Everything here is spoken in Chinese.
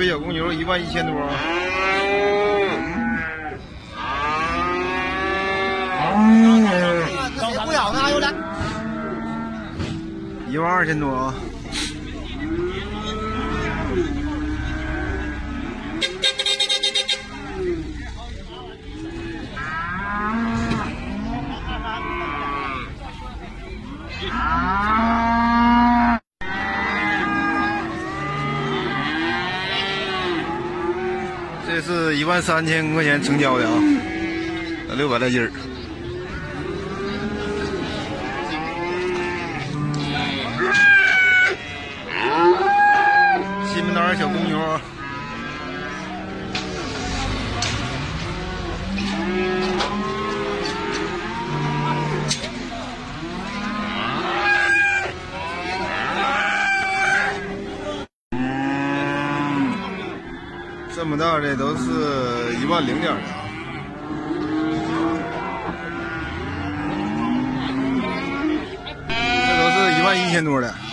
北小公牛11000多。 这不小呢，有点。 12000多啊。这是13000块钱成交的啊，600来斤儿。西门岛小公牛。这么大的都是10000点的啊，这都是11000多的。